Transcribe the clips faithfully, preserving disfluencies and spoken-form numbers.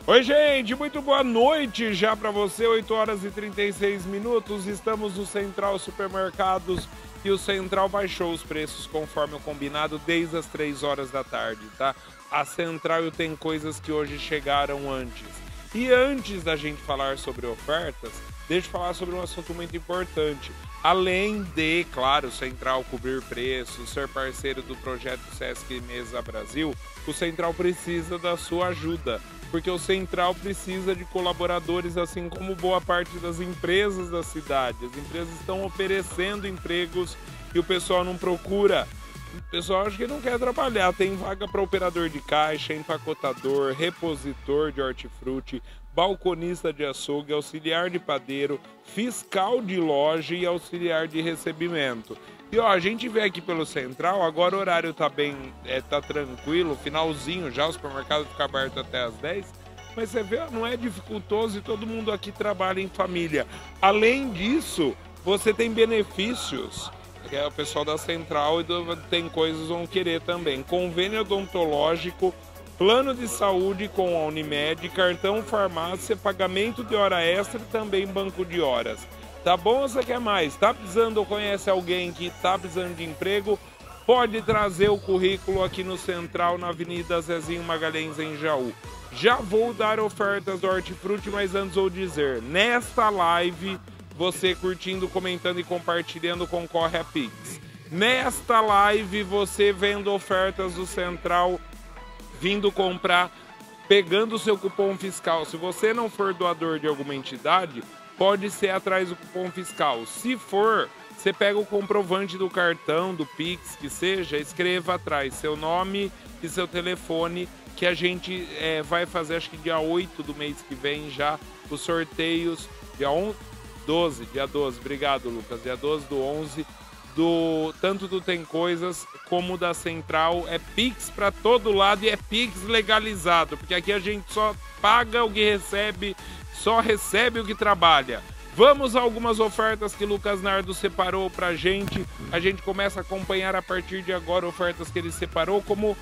Oi, gente, muito boa noite já para você, oito horas e trinta e seis minutos, estamos no Central Supermercados e o Central baixou os preços conforme o combinado desde as três horas da tarde, tá? A Central tem coisas que hoje chegaram antes. E antes da gente falar sobre ofertas, deixa eu falar sobre um assunto muito importante. Além de, claro, Central cobrir preços, ser parceiro do projeto Sesc Mesa Brasil, o Central precisa da sua ajuda, porque o Central precisa de colaboradores, assim como boa parte das empresas da cidade. As empresas estão oferecendo empregos e o pessoal não procura. O pessoal acha que não quer trabalhar. Tem vaga para operador de caixa, empacotador, repositor de hortifruti, balconista de açougue, auxiliar de padeiro, fiscal de loja e auxiliar de recebimento. E ó, a gente vê aqui pelo Central, agora o horário tá bem, é, tá tranquilo, finalzinho já, o supermercado fica aberto até as dez, mas você vê, não é dificultoso e todo mundo aqui trabalha em família. Além disso, você tem benefícios, que é o pessoal da Central e do, tem coisas que vão querer também. Convênio odontológico, plano de saúde com a Unimed, cartão farmácia, pagamento de hora extra e também banco de horas. Tá bom ou você quer mais? Tá precisando ou conhece alguém que tá precisando de emprego? Pode trazer o currículo aqui no Central, na Avenida Zezinho Magalhães, em Jaú. Já vou dar ofertas do Hortifruti, mas antes vou dizer, nesta live, você curtindo, comentando e compartilhando concorre a Pix. Nesta live, você vendo ofertas do Central, vindo comprar, pegando o seu cupom fiscal. Se você não for doador de alguma entidade, pode ser atrás do cupom fiscal. Se for, você pega o comprovante do cartão, do Pix, que seja, escreva atrás seu nome e seu telefone, que a gente é, vai fazer, acho que dia oito do mês que vem já, os sorteios, dia doze, dia doze, obrigado Lucas, dia doze do onze, do, tanto do Tem Coisas como da Central. É Pix para todo lado e é Pix legalizado, porque aqui a gente só paga o que recebe, só recebe o que trabalha. Vamos a algumas ofertas que Lucas Nardo separou pra gente. A gente começa a acompanhar a partir de agora ofertas que ele separou, como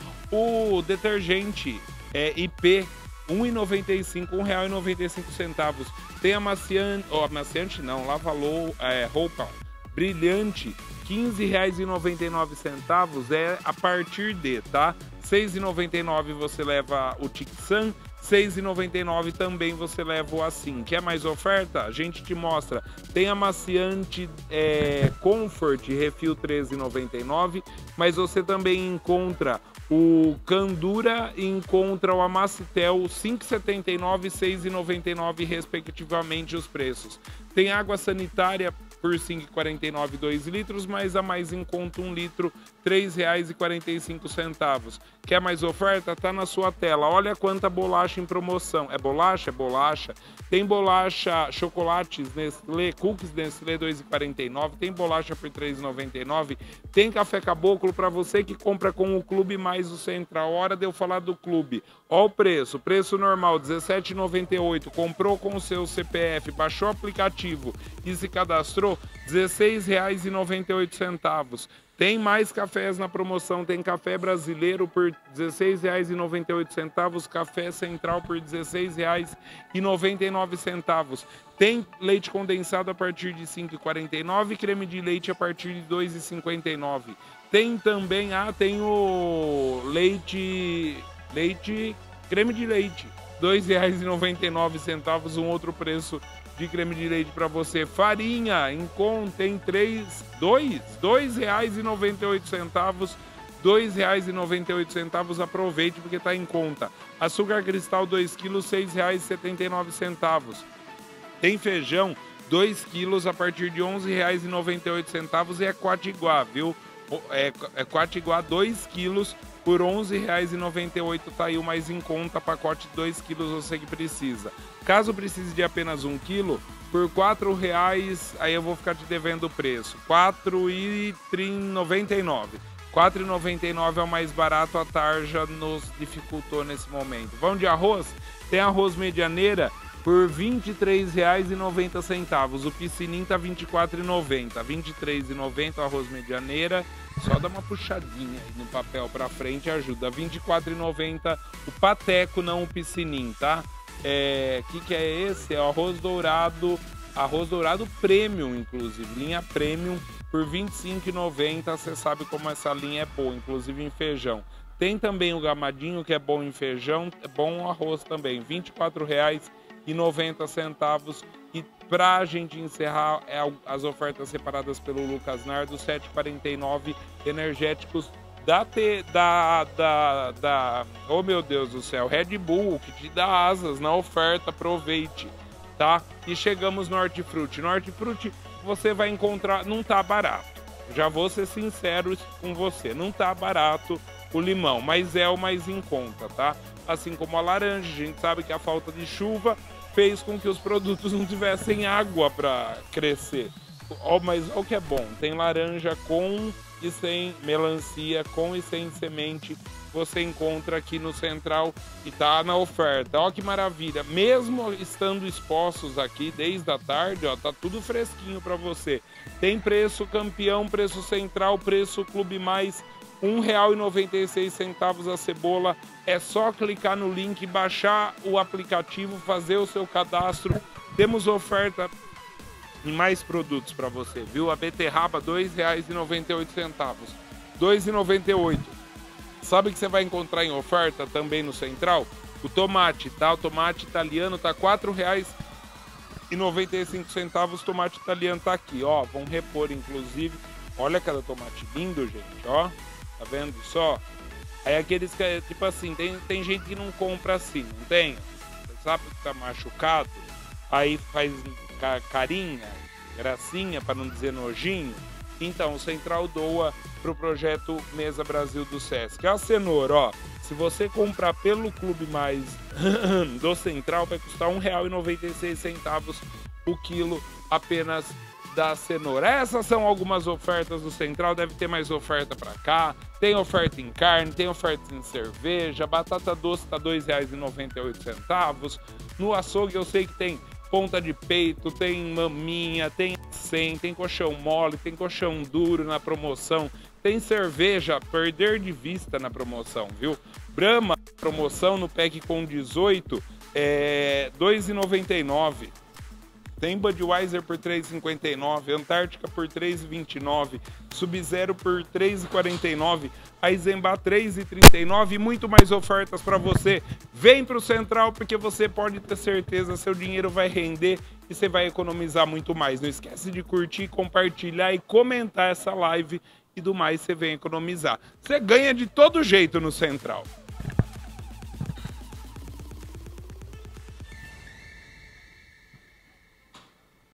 o detergente é, I P, um real e noventa e cinco centavos, um real e noventa e cinco centavos. Tem amaciante, oh, amaciante não, lava-louça, é, roupa brilhante, quinze reais e noventa e nove centavos, é a partir de, tá? seis reais e noventa e nove centavos você leva o Tixan, seis reais e noventa e nove centavos também você leva o Assim. Quer mais oferta? A gente te mostra. Tem amaciante é, Comfort Refil treze reais e noventa e nove centavos, mas você também encontra o Candura e encontra o Amacitel cinco reais e setenta e nove centavos e seis reais e noventa e nove centavos respectivamente os preços. Tem água sanitária por cinco reais e quarenta e nove centavos, dois litros, mas a mais em conta um litro, três reais e quarenta e cinco centavos. Quer mais oferta? Tá na sua tela. Olha quanta bolacha em promoção. É bolacha? É bolacha. Tem bolacha, chocolates Nestlé, cookies Nestlé dois reais e quarenta e nove centavos, tem bolacha por três reais e noventa e nove centavos, tem café caboclo para você que compra com o Clube mais o Central. Hora de eu falar do Clube. Ó o preço, preço normal dezessete reais e noventa e oito centavos, comprou com o seu C P F, baixou o aplicativo e se cadastrou, dezesseis reais e noventa e oito centavos. Tem mais cafés na promoção, tem café brasileiro por dezesseis reais e noventa e oito centavos, café central por dezesseis reais e noventa e nove centavos. Tem leite condensado a partir de cinco reais e quarenta e nove centavos, creme de leite a partir de dois reais e cinquenta e nove centavos. Tem também, ah, tem o leite, leite, creme de leite, dois reais e noventa e nove centavos, um outro preço de creme de leite para você. Farinha em conta tem três, dois, dois reais e noventa e oito centavos, dois reais e noventa e oito centavos, aproveite porque está em conta. Açúcar cristal dois quilos, seis reais e setenta e nove centavos. Tem feijão dois quilos a partir de onze reais e noventa e oito centavos e é Quatiguá, viu? É, é Quatiguá dois quilos por onze reais e noventa e oito centavos, tá aí o mais em conta, pacote dois quilos você que precisa. Caso precise de apenas um quilo, por quatro reais, aí eu vou ficar te devendo o preço, quatro reais e noventa e nove centavos. quatro reais e noventa e nove centavos é o mais barato, a tarja nos dificultou nesse momento. Vamos de arroz? Tem arroz medianeira por vinte e três reais e noventa centavos. O piscinim tá vinte e quatro reais e noventa centavos. vinte e três reais e noventa centavos, arroz medianeira. Só dá uma puxadinha aí no papel pra frente ajuda. vinte e quatro reais e noventa centavos o pateco, não o piscinim, tá? É, que que é esse? É o arroz dourado, arroz dourado premium, inclusive, linha premium por vinte e cinco reais e noventa centavos. Você sabe como essa linha é boa, inclusive em feijão. Tem também o gamadinho, que é bom em feijão, é bom no arroz também, vinte e quatro reais e noventa centavos. E pra gente encerrar é, as ofertas separadas pelo Lucas Nardo, sete reais e quarenta e nove centavos, energéticos da, T, da, da, da, oh meu Deus do céu, Red Bull, que te dá asas na oferta, aproveite, tá? E chegamos no Hortifruti. No Hortifruti você vai encontrar, não tá barato, já vou ser sincero com você, não tá barato o limão, mas é o mais em conta, tá? Assim como a laranja, a gente sabe que a falta de chuva fez com que os produtos não tivessem água para crescer. Oh, mas olha o que é bom, tem laranja com e sem melancia, com e sem semente, você encontra aqui no Central e tá na oferta. Olha que maravilha, mesmo estando expostos aqui desde a tarde, ó, tá tudo fresquinho para você. Tem preço campeão, preço Central, preço Clube Mais, um real e noventa e seis centavos a cebola. É só clicar no link, baixar o aplicativo, fazer o seu cadastro. Temos oferta em mais produtos para você, viu? A beterraba, dois reais e noventa e oito centavos. dois reais e noventa e oito centavos. Sabe que você vai encontrar em oferta também no Central? O tomate, tá? O tomate italiano tá quatro reais e noventa e cinco centavos. O tomate italiano tá aqui, ó. Vão repor, inclusive. Olha cada tomate lindo, gente, ó. Tá vendo só? Aí aqueles que, tipo assim, tem, tem gente que não compra assim, não tem? Você sabe que tá machucado? Aí faz carinha, gracinha, para não dizer nojinho. Então, o Central doa pro projeto Mesa Brasil do Sesc. A cenoura, ó, se você comprar pelo Clube Mais do Central, vai custar um real e noventa e seis centavos o quilo apenas da cenoura. Essas são algumas ofertas do Central, deve ter mais oferta para cá. Tem oferta em carne, tem oferta em cerveja, batata doce tá dois reais e noventa e oito centavos. No açougue eu sei que tem ponta de peito, tem maminha, tem cem, tem colchão mole, tem colchão duro na promoção, tem cerveja perder de vista na promoção, viu? Brahma, promoção no pack com dezoito, é dois reais e noventa e nove centavos. Tem Budweiser por três reais e cinquenta e nove centavos, Antártica por três reais e vinte e nove centavos, Sub-Zero por três reais e quarenta e nove centavos, Eisenbahn três reais e trinta e nove centavos e muito mais ofertas para você. Vem para o Central porque você pode ter certeza, seu dinheiro vai render e você vai economizar muito mais. Não esquece de curtir, compartilhar e comentar essa live e do mais você vem economizar. Você ganha de todo jeito no Central.